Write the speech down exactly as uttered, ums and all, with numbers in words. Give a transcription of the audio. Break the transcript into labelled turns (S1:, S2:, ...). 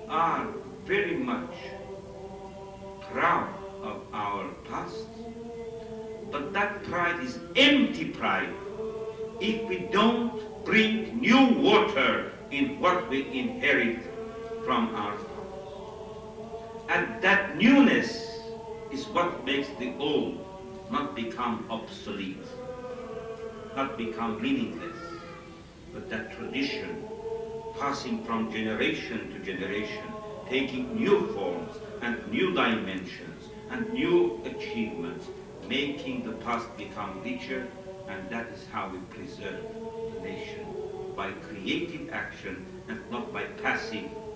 S1: are very much proud of our past, but that pride is empty pride if we don't bring new water in what we inherit from our fathers. And that newness is what makes the old not become obsolete, not become meaningless, but that tradition passing from generation to generation, taking new forms and new dimensions and new achievements, making the past become richer, and that is how we preserve the nation, by creative action and not by passive